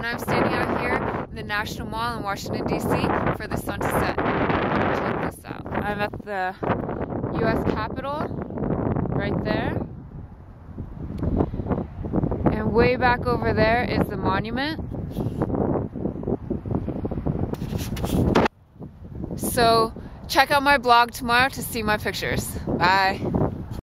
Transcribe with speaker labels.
Speaker 1: and I'm standing out here in the National Mall in Washington, D.C. for the sun to set. Check this out. I'm at the U.S. Capitol, right there. And way back over there is the monument. So check out my blog tomorrow to see my pictures. Bye.